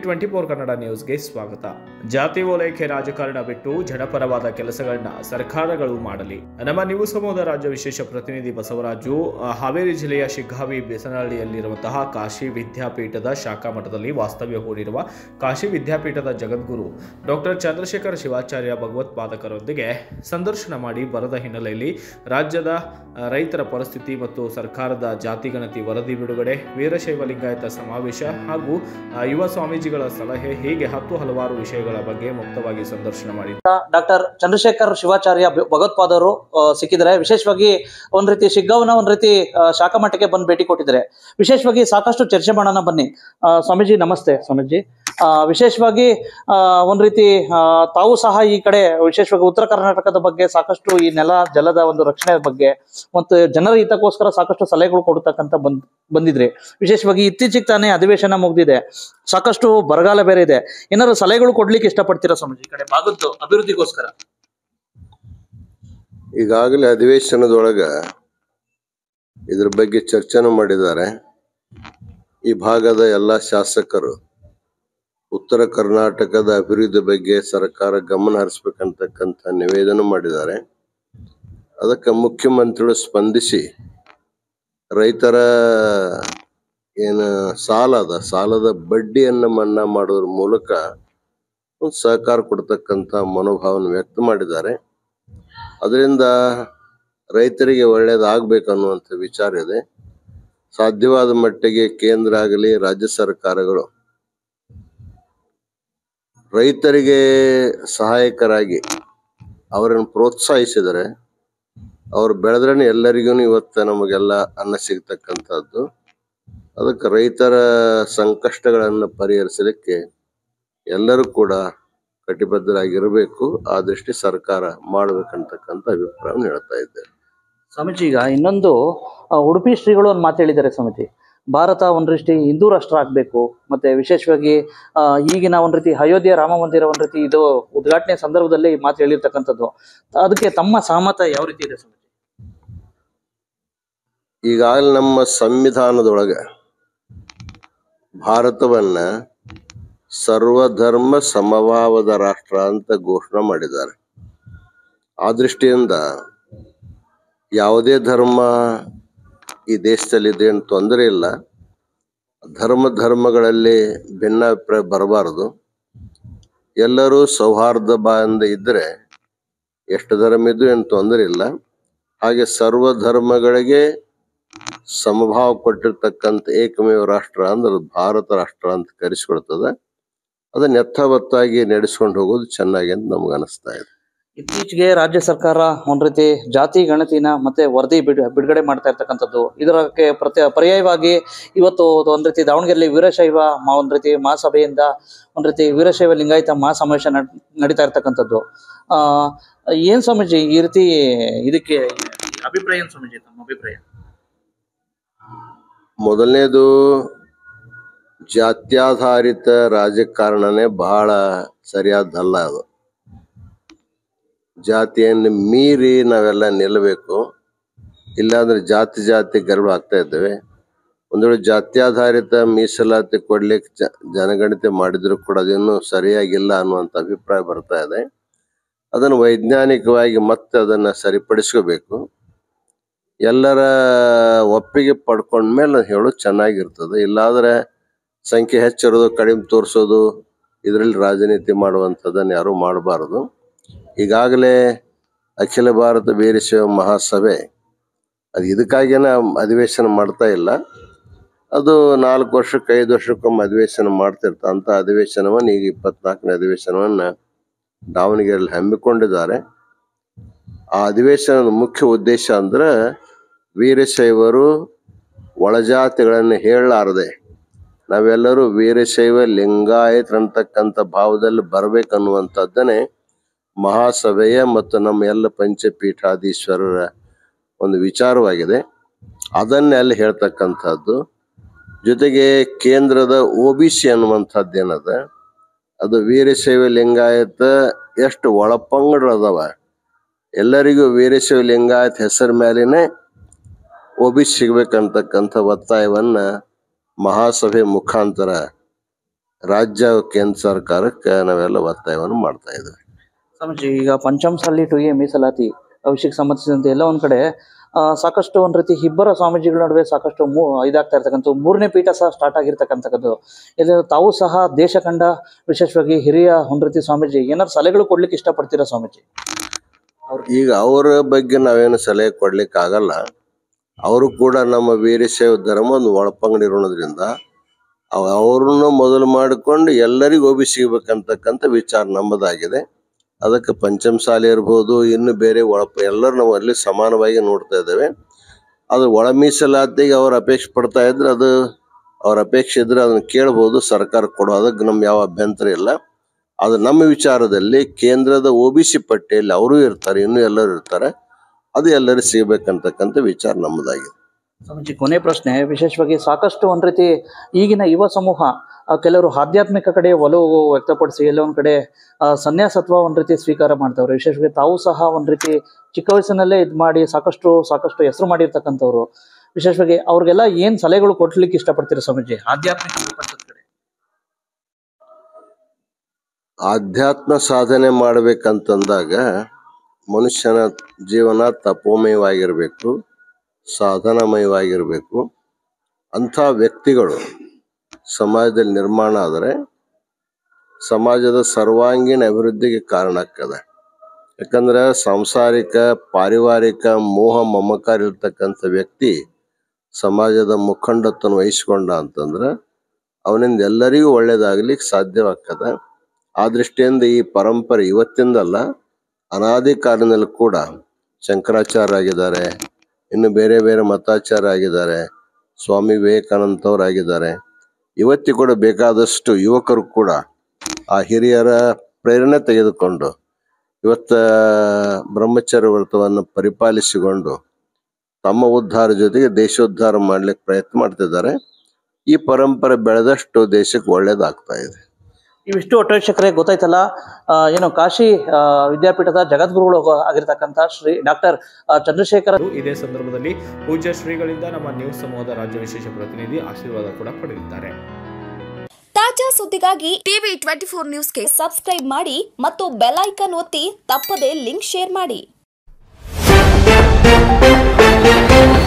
ವಿ24 ಕನ್ನಡ ನ್ಯೂಸ್ಗೆ ಸ್ವಾಗತ. ಜಾತಿ ಓಲೈಕೆ ರಾಜಕಾರಣ ಬಿಟ್ಟು ಜನಪರವಾದ ಕೆಲಸಗಳನ್ನ ಸರ್ಕಾರಗಳು ಮಾಡಲಿ. ನಮ್ಮ ನ್ಯೂಸ್ ಸಮೂಹದ ರಾಜ್ಯ ವಿಶೇಷ ಪ್ರತಿನಿಧಿ ಬಸವರಾಜು ಹಾವೇರಿ ಜಿಲ್ಲೆಯ ಶಿಗ್ಗಾವಿ ಬೇಸನಹಳ್ಳಿಯಲ್ಲಿರುವಂತಹ ಕಾಶಿ ವಿದ್ಯಾಪೀಠದ ಶಾಖಾ ಮಠದಲ್ಲಿ ವಾಸ್ತವ್ಯ ಹೂಡಿರುವ ಕಾಶಿ ವಿದ್ಯಾಪೀಠದ ಜಗದ್ಗುರು ಡಾಕ್ಟರ್ ಚಂದ್ರಶೇಖರ ಶಿವಾಚಾರ್ಯ ಭಗವತ್ಪಾದಕರೊಂದಿಗೆ ಸಂದರ್ಶನ ಮಾಡಿ ಬರದ ಹಿನ್ನೆಲೆಯಲ್ಲಿ ರಾಜ್ಯದ ರೈತರ ಪರಿಸ್ಥಿತಿ ಮತ್ತು ಸರ್ಕಾರದ ಜಾತಿಗಣತಿ ವರದಿ ಬಿಡುಗಡೆ, ವೀರಶೈವ ಲಿಂಗಾಯತ ಸಮಾವೇಶ ಹಾಗೂ ಯುವ ಸ್ವಾಮೀಜಿಗಳ ಸಲಹೆ ಹೀಗೆ ಹಲವಾರು ವಿಷಯಗಳ ಬಗ್ಗೆ ಮುಕ್ತವಾಗಿ ಸಂದರ್ಶನ ಮಾಡಿದ್ದಾರೆ. ಡಾಕ್ಟರ್ ಚಂದ್ರಶೇಖರ್ ಶಿವಾಚಾರ್ಯ ಭಗವತ್ಪಾದರು ಸಿಕ್ಕಿದ್ದಾರೆ. ವಿಶೇಷವಾಗಿ ಒಂದ್ ರೀತಿ ಶಿಗ್ಗಾವನ ಒಂದ್ ರೀತಿ ಶಾಖಾ ಮಠಕ್ಕೆ ಬಂದು ಭೇಟಿ ಕೊಟ್ಟಿದ್ದಾರೆ. ವಿಶೇಷವಾಗಿ ಸಾಕಷ್ಟು ಚರ್ಚೆ ಮಾಡೋಣ ಬನ್ನಿ. ಸ್ವಾಮೀಜಿ ನಮಸ್ತೆ. ಸ್ವಾಮೀಜಿ ವಿಶೇಷವಾಗಿ ಒಂದ್ ರೀತಿ ತಾವು ಸಹ ಈ ಕಡೆ ವಿಶೇಷವಾಗಿ ಉತ್ತರ ಕರ್ನಾಟಕದ ಬಗ್ಗೆ ಸಾಕಷ್ಟು ಈ ನೆಲ ಜಲದ ಒಂದು ರಕ್ಷಣೆ ಬಗ್ಗೆ ಮತ್ತು ಜನರ ಹಿತಕ್ಕೋಸ್ಕರ ಸಾಕಷ್ಟು ಸಲಹೆಗಳು ಕೊಡ್ತಕ್ಕಂತ ಬಂದಿದ್ರಿ. ವಿಶೇಷವಾಗಿ ಇತ್ತೀಚೆಗೆ ತಾನೇ ಅಧಿವೇಶನ ಮುಗ್ದಿದೆ, ಸಾಕಷ್ಟು ಬರಗಾಲ ಬೇರೆ ಇದೆ. ಏನಾದ್ರು ಸಲಹೆಗಳು ಕೊಡ್ಲಿಕ್ಕೆ ಇಷ್ಟಪಡ್ತೀರಾ ಸ್ವಾಮೀಜಿ ಈ ಕಡೆ ಭಾಗದ್ದು ಅಭಿವೃದ್ಧಿಗೋಸ್ಕರ? ಈಗಾಗಲೇ ಅಧಿವೇಶನದೊಳಗ ಇದ್ರ ಬಗ್ಗೆ ಚರ್ಚೆನೂ ಮಾಡಿದ್ದಾರೆ. ಈ ಭಾಗದ ಎಲ್ಲ ಶಾಸಕರು ಉತ್ತರ ಕರ್ನಾಟಕದ ಅಭಿವೃದ್ಧಿ ಬಗ್ಗೆ ಸರ್ಕಾರ ಗಮನ ಹರಿಸ್ಬೇಕಂತಕ್ಕಂಥ ನಿವೇದನೆ ಮಾಡಿದ್ದಾರೆ. ಅದಕ್ಕೆ ಮುಖ್ಯಮಂತ್ರಿಗಳು ಸ್ಪಂದಿಸಿ ರೈತರ ಏನು ಸಾಲದ ಬಡ್ಡಿಯನ್ನು ಮನ್ನಾ ಮಾಡೋದ್ರ ಮೂಲಕ ಒಂದು ಸಹಕಾರ ಕೊಡ್ತಕ್ಕಂಥ ಮನೋಭಾವನ ವ್ಯಕ್ತ ಮಾಡಿದ್ದಾರೆ. ಅದರಿಂದ ರೈತರಿಗೆ ಒಳ್ಳೇದಾಗಬೇಕನ್ನುವಂಥ ವಿಚಾರ ಇದೆ. ಸಾಧ್ಯವಾದ ಮಟ್ಟಿಗೆ ಕೇಂದ್ರ ಆಗಲಿ ರಾಜ್ಯ ಸರ್ಕಾರಗಳು ರೈತರಿಗೆ ಸಹಾಯಕರಾಗಿ ಅವರನ್ನು ಪ್ರೋತ್ಸಾಹಿಸಿದರೆ ಅವ್ರು ಬೆಳೆದ್ರೆ ಎಲ್ಲರಿಗೂ ಇವತ್ತು ನಮಗೆಲ್ಲ ಅನ್ನ ಸಿಗ್ತಕ್ಕಂಥದ್ದು. ಅದಕ್ಕೆ ರೈತರ ಸಂಕಷ್ಟಗಳನ್ನು ಪರಿಹರಿಸಲಿಕ್ಕೆ ಎಲ್ಲರೂ ಕೂಡ ಕಟಿಬದ್ಧರಾಗಿರಬೇಕು. ಆ ದೃಷ್ಟಿ ಸರ್ಕಾರ ಮಾಡಬೇಕಂತಕ್ಕಂಥ ಅಭಿಪ್ರಾಯವನ್ನು ಹೇಳ್ತಾ ಇದ್ದೇವೆ. ಸ್ವಾಮೀಜಿ ಈಗ ಇನ್ನೊಂದು ಉಡುಪಿ ಶ್ರೀಗಳು ಒಂದು ಮಾತು ಹೇಳಿದ್ದಾರೆ ಸ್ವಾಮೀಜಿ, ಭಾರತ ಒಂದ್ ರೀತಿ ಹಿಂದೂ ರಾಷ್ಟ್ರ ಆಗ್ಬೇಕು, ಮತ್ತೆ ವಿಶೇಷವಾಗಿ ಈಗಿನ ಒಂದ್ ರೀತಿ ಅಯೋಧ್ಯೆ ರಾಮ ಮಂದಿರ ಒಂದ್ ರೀತಿ ಇದು ಉದ್ಘಾಟನೆ ಸಂದರ್ಭದಲ್ಲಿ ಈ ಮಾತು ಹೇಳಿರ್ತಕ್ಕಂಥದ್ದು. ಅದಕ್ಕೆ ತಮ್ಮ ಸಹಮತ ಯಾವ ರೀತಿ ಇದೆ ಸ್ವಾಮೀಜಿ? ಈಗಾಗಲೇ ನಮ್ಮ ಸಂವಿಧಾನದೊಳಗೆ ಭಾರತವನ್ನ ಸರ್ವಧರ್ಮ ಸಮಭಾವದ ರಾಷ್ಟ್ರ ಅಂತ ಘೋಷಣೆ ಮಾಡಿದ್ದಾರೆ. ಆ ದೃಷ್ಟಿಯಿಂದ ಯಾವುದೇ ಧರ್ಮ ಈ ದೇಶದಲ್ಲಿದೆ ಅಂತ ತೊಂದರೆ ಇಲ್ಲ. ಧರ್ಮಗಳಲ್ಲಿ ಭಿನ್ನಾಭಿಪ್ರಾಯ ಬರಬಾರದು. ಎಲ್ಲರೂ ಸೌಹಾರ್ದ ಬಾಯಿಂದ ಇದ್ದರೆ ಎಷ್ಟು ಧರ್ಮ ಇದ್ದು ಏನು ತೊಂದರೆ ಇಲ್ಲ. ಹಾಗೆ ಸರ್ವ ಧರ್ಮಗಳಿಗೆ ಸಮಭಾವ ಕೊಟ್ಟಿರ್ತಕ್ಕಂಥ ಏಕಮೇವ ರಾಷ್ಟ್ರ ಅಂದ್ರೆ ಭಾರತ ರಾಷ್ಟ್ರ ಅಂತ ಕರೆಸಿಕೊಳ್ತದೆ. ಅದನ್ನ ಯಥಾವತ್ತಾಗಿ ನಡೆಸ್ಕೊಂಡು ಹೋಗೋದು ಚೆನ್ನಾಗಿ ಅಂತ ನಮ್ಗೆ ಅನಿಸ್ತಾ ಇದೆ. ಇತ್ತೀಚೆಗೆ ರಾಜ್ಯ ಸರ್ಕಾರ ಒಂದ್ ರೀತಿ ಜಾತಿ ಗಣತಿನ ಮತ್ತೆ ವರದಿ ಬಿಡುಗಡೆ ಮಾಡ್ತಾ ಇರ್ತಕ್ಕಂಥದ್ದು. ಇದಕ್ಕೆ ಪರ್ಯಾಯವಾಗಿ ಇವತ್ತು ಒಂದ್ ರೀತಿ ದಾವಣಗೆರೆಯಲ್ಲಿ ವೀರಶೈವ ಒಂದ್ ರೀತಿ ಮಹಾಸಭೆಯಿಂದ ಒಂದ್ ರೀತಿ ವೀರಶೈವ ಲಿಂಗಾಯತ ಮಹಾಸಮಾವೇಶ ನಡೀತಾ ಇರ್ತಕ್ಕಂಥದ್ದು. ಏನ್ ಸ್ವಾಮೀಜಿ ಈ ರೀತಿ ಇದಕ್ಕೆ ಅಭಿಪ್ರಾಯ ಏನ್ ಸ್ವಾಮೀಜಿ ತಮ್ಮ ಅಭಿಪ್ರಾಯ? ಮೊದಲನೇದು, ಜಾತ್ಯಾಧಾರಿತ ರಾಜಕಾರಣನೇ ಬಹಳ ಸರಿಯಾದಲ್ಲ. ಅದು ಜಾತಿಯನ್ನು ಮೀರಿ ನಾವೆಲ್ಲ ನಿಲ್ಲಬೇಕು. ಇಲ್ಲಾಂದ್ರೆ ಜಾತಿ ಗರ್ಭ ಆಗ್ತಾ ಇದ್ದೇವೆ. ಒಂದು ವೇಳೆ ಜಾತ್ಯಾಧಾರಿತ ಮೀಸಲಾತಿ ಕೊಡ್ಲಿಕ್ಕೆ ಜನಗಣತಿ ಮಾಡಿದ್ರು ಕೂಡ ಅದೇನು ಸರಿಯಾಗಿಲ್ಲ ಅನ್ನುವಂಥ ಅಭಿಪ್ರಾಯ ಬರ್ತಾ ಇದೆ. ಅದನ್ನು ವೈಜ್ಞಾನಿಕವಾಗಿ ಮತ್ತೆ ಅದನ್ನು ಸರಿಪಡಿಸ್ಕೋಬೇಕು. ಎಲ್ಲರ ಒಪ್ಪಿಗೆ ಪಡ್ಕೊಂಡ್ಮೇಲೆ ಹೇಳೋದು ಚೆನ್ನಾಗಿರ್ತದೆ. ಇಲ್ಲಾಂದ್ರೆ ಸಂಖ್ಯೆ ಹೆಚ್ಚಿರೋದು ಕಡಿಮೆ ತೋರಿಸೋದು ಇದರಲ್ಲಿ ರಾಜನೀತಿ ಮಾಡುವಂಥದ್ದನ್ನು ಯಾರೂ ಮಾಡಬಾರದು. ಈಗಾಗಲೇ ಅಖಿಲ ಭಾರತ ವೀರಶೈವ ಮಹಾಸಭೆ ಅದು ಇದಕ್ಕಾಗೇನೆ ಅಧಿವೇಶನ ಮಾಡ್ತಾ ಇಲ್ಲ. ಅದು 4 ವರ್ಷಕ್ಕೆ 5 ವರ್ಷಕ್ಕೊಮ್ಮೆ ಅಧಿವೇಶನ ಮಾಡ್ತಿರ್ತಂಥ ಅಧಿವೇಶನವನ್ನು ಈಗ 24ನೇ ಅಧಿವೇಶನವನ್ನು ದಾವಣಗೆರೆಯಲ್ಲಿ ಹಮ್ಮಿಕೊಂಡಿದ್ದಾರೆ. ಆ ಅಧಿವೇಶನದ ಮುಖ್ಯ ಉದ್ದೇಶ ಅಂದ್ರೆ ವೀರಶೈವರು ಒಳಜಾತಿಗಳನ್ನು ಹೇಳಲಾರದೆ ನಾವೆಲ್ಲರೂ ವೀರಶೈವ ಲಿಂಗಾಯತರಂತಕ್ಕಂಥ ಭಾವದಲ್ಲಿ ಬರ್ಬೇಕನ್ನುವಂಥದ್ದನ್ನೇ ಮಹಾಸಭೆಯ ಮತ್ತು ನಮ್ಮ ಎಲ್ಲ ಪಂಚಪೀಠಾಧೀಶ್ವರರ ಒಂದು ವಿಚಾರವಾಗಿದೆ. ಅದನ್ನೇ ಅಲ್ಲಿ ಹೇಳ್ತಕ್ಕಂಥದ್ದು. ಜೊತೆಗೆ ಕೇಂದ್ರದ OBC ಅನ್ನುವಂಥದ್ದು ಏನದ, ಅದು ವೀರಶೈವ ಲಿಂಗಾಯತ ಎಷ್ಟು ಒಳಪಂಗಡದವ ಎಲ್ಲರಿಗೂ ವೀರಶೈವ ಲಿಂಗಾಯತ ಹೆಸರ ಮೇಲೇನೆ OBC ಸಿಗ್ಬೇಕಂತಕ್ಕಂಥ ಒತ್ತಾಯವನ್ನ ಮಹಾಸಭೆ ಮುಖಾಂತರ ರಾಜ್ಯ ಕೇಂದ್ರ ಸರ್ಕಾರಕ್ಕೆ ನಾವೆಲ್ಲ ಒತ್ತಾಯವನ್ನು ಮಾಡ್ತಾ ಇದ್ದೇವೆ. ಸ್ವಾಮೀಜಿ, ಈಗ ಪಂಚಮಸಾಲಿ 2A ಮೀಸಲಾತಿ ವಿಷಯಕ್ಕೆ ಸಂಬಂಧಿಸಿದಂತೆ ಎಲ್ಲ ಒಂದ್ ಕಡೆ ಸಾಕಷ್ಟು ಒಂದ್ ರೀತಿ ಇಬ್ಬರ ಸ್ವಾಮೀಜಿಗಳ ನಡುವೆ ಸಾಕಷ್ಟು ಇದಾಗ್ತಾ ಇರ್ತಕ್ಕಂಥ 3ನೇ ಪೀಠ ಸಹ ಸ್ಟಾರ್ಟ್ ಆಗಿರ್ತಕ್ಕಂಥದ್ದು. ಇದು ತಾವು ಸಹ ದೇಶ ಕಂಡ ವಿಶೇಷವಾಗಿ ಹಿರಿಯ ಒಂದ್ ರೀತಿ ಸ್ವಾಮೀಜಿ ಏನಾದ್ರು ಸಲಹೆಗಳು ಕೊಡ್ಲಿಕ್ಕೆ ಇಷ್ಟಪಡ್ತೀರಾ ಸ್ವಾಮೀಜಿ? ಈಗ ಅವರ ಬಗ್ಗೆ ನಾವೇನು ಸಲಹೆ ಕೊಡ್ಲಿಕ್ಕೆ ಆಗಲ್ಲ. ಅವರು ಕೂಡ ನಮ್ಮ ವೀರಶೈವ ಧರ್ಮ ಒಂದು ಒಳಪಂಗಡಿರೋದ್ರಿಂದ ಅವ್ರನ್ನ ಮೊದಲು ಮಾಡಿಕೊಂಡು ಎಲ್ಲರಿಗೂ ಸಿಗಬೇಕಂತಕ್ಕಂಥ ವಿಚಾರ ನಮ್ಮದಾಗಿದೆ. ಅದಕ್ಕೆ ಪಂಚಮಸಾಲಿ ಇರ್ಬೋದು, ಇನ್ನು ಬೇರೆ ಎಲ್ಲರೂ ನಾವು ಅಲ್ಲಿ ಸಮಾನವಾಗಿ ನೋಡ್ತಾ ಇದ್ದೇವೆ. ಅದು ಒಳ ಮೀಸಲಾತಿಗೆ ಅವ್ರು ಅಪೇಕ್ಷೆ ಪಡ್ತಾ ಇದ್ರೆ ಅದು ಅವ್ರ ಅಪೇಕ್ಷೆ ಇದ್ರೆ ಅದನ್ನ ಕೇಳ್ಬೋದು, ಸರ್ಕಾರ ಕೊಡೋ ಅದಕ್ಕೆ ನಮ್ಗೆ ಯಾವ ಅಭ್ಯಂತರ ಇಲ್ಲ. ಅದು ನಮ್ಮ ವಿಚಾರದಲ್ಲಿ ಕೇಂದ್ರದ OBC ಪಟ್ಟಿಯಲ್ಲಿ ಅವರು ಇರ್ತಾರೆ, ಇನ್ನೂ ಎಲ್ಲರೂ ಇರ್ತಾರೆ, ಅದು ಎಲ್ಲರೂ ಸಿಗಬೇಕಂತಕ್ಕಂಥ ವಿಚಾರ ನಮ್ಮದಾಗಿದೆ. ಸ್ವಾಮೀಜಿ, ಕೊನೆ ಪ್ರಶ್ನೆ, ವಿಶೇಷವಾಗಿ ಸಾಕಷ್ಟು ಒಂದ್ ರೀತಿ ಈಗಿನ ಯುವ ಸಮೂಹ ಕೆಲವರು ಆಧ್ಯಾತ್ಮಿಕ ಕಡೆ ಒಲವು ವ್ಯಕ್ತಪಡಿಸಿ ಎಲ್ಲ ಒಂದ್ ಕಡೆ ಸನ್ಯಾಸತ್ವ ಒಂದ್ ರೀತಿ ಸ್ವೀಕಾರ ಮಾಡ್ತಾವ್ರೆ. ವಿಶೇಷವಾಗಿ ತಾವು ಸಹ ಒಂದ್ ರೀತಿ ಚಿಕ್ಕ ವಯಸ್ಸಿನಲ್ಲೇ ಇದ್ ಮಾಡಿ ಸಾಕಷ್ಟು ಹೆಸರು ಮಾಡಿರ್ತಕ್ಕಂಥವ್ರು. ವಿಶೇಷವಾಗಿ ಅವ್ರಿಗೆಲ್ಲ ಏನ್ ಸಲಹೆಗಳು ಕೊಡ್ಲಿಕ್ಕೆ ಇಷ್ಟಪಡ್ತೀರಾ ಸ್ವಾಮೀಜಿ ಆಧ್ಯಾತ್ಮಿಕ ಕಡೆ? ಆಧ್ಯಾತ್ಮ ಸಾಧನೆ ಮಾಡ್ಬೇಕಂತಂದಾಗ ಮನುಷ್ಯನ ಜೀವನ ತಪೋಮಯವಾಗಿರ್ಬೇಕು, ಸಾಧನಮಯವಾಗಿರ್ಬೇಕು. ಅಂಥ ವ್ಯಕ್ತಿಗಳು ಸಮಾಜದಲ್ಲಿ ನಿರ್ಮಾಣ ಆದರೆ ಸಮಾಜದ ಸರ್ವಾಂಗೀಣ ಅಭಿವೃದ್ಧಿಗೆ ಕಾರಣ ಆಗ್ತದೆ. ಯಾಕಂದ್ರೆ ಸಾಂಸಾರಿಕ ಪಾರಿವಾರಿಕ ಮೋಹ ಮಮಕಾರ ಇರ್ತಕ್ಕಂಥ ವ್ಯಕ್ತಿ ಸಮಾಜದ ಮುಖಂಡತ್ವವನ್ನು ವಹಿಸ್ಕೊಂಡ ಅಂತಂದ್ರೆ ಅವನಿಂದ ಎಲ್ಲರಿಗೂ ಒಳ್ಳೇದಾಗ್ಲಿಕ್ಕೆ ಸಾಧ್ಯವಾಗ್ತದೆ. ಆ ದೃಷ್ಟಿಯಿಂದ ಈ ಪರಂಪರೆ ಇವತ್ತಿಂದಲ್ಲ, ಅನಾದಿ ಕಾಲದಲ್ಲಿ ಕೂಡ ಶಂಕರಾಚಾರ್ಯ ಆಗಿದ್ದಾರೆ, ಇನ್ನು ಬೇರೆ ಬೇರೆ ಮತಾಚಾರ ಆಗಿದ್ದಾರೆ, ಸ್ವಾಮಿ ವಿವೇಕಾನಂದವರಾಗಿದ್ದಾರೆ. ಇವತ್ತಿ ಕೂಡ ಬೇಕಾದಷ್ಟು ಯುವಕರು ಕೂಡ ಆ ಹಿರಿಯರ ಪ್ರೇರಣೆ ತೆಗೆದುಕೊಂಡು ಇವತ್ತ ಬ್ರಹ್ಮಚರ್ಯ ವ್ರತವನ್ನು ಪರಿಪಾಲಿಸಿಕೊಂಡು ತಮ್ಮ ಉದ್ಧಾರ ಜೊತೆಗೆ ದೇಶೋದ್ಧಾರ ಮಾಡ್ಲಿಕ್ಕೆ ಪ್ರಯತ್ನ ಮಾಡ್ತಿದ್ದಾರೆ. ಈ ಪರಂಪರೆ ಬೆಳೆದಷ್ಟು ದೇಶಕ್ಕೆ ಒಳ್ಳೇದಾಗ್ತಾ ಇದೆ. ಇವಿಷ್ಟು ಒಟ್ಟವೀಕ್ಷಕರೇ ಗೊತ್ತಾಯ್ತಲ್ಲ, ಏನು ಕಾಶಿ ವಿದ್ಯಾಪೀಠದ ಜಗದ್ಗುರುಗಳು ಆಗಿರ್ತಕ್ಕಂಥ ಶ್ರೀ ಡಾಕ್ಟರ್ ಚಂದ್ರಶೇಖರ. ಇದೇ ಸಂದರ್ಭದಲ್ಲಿ ಪೂಜ್ಯ ಶ್ರೀಗಳಿಂದ ನಮ್ಮ ನ್ಯೂಸ್ ಸಮೂಹದ ರಾಜ್ಯ ವಿಶೇಷ ಪ್ರತಿನಿಧಿ ಆಶೀರ್ವಾದ ಕೂಡ ಪಡೆದಿದ್ದಾರೆ. ತಾಜಾ ಸುದ್ದಿಗಾಗಿ ಟಿವಿ 24 ನ್ಯೂಸ್ಗೆ ಸಬ್ಸ್ಕ್ರೈಬ್ ಮಾಡಿ ಮತ್ತು ಬೆಲ್ ಐಕಾನ್ ಒತ್ತಿ ತಪ್ಪದೇ ಲಿಂಕ್ ಶೇರ್ ಮಾಡಿ.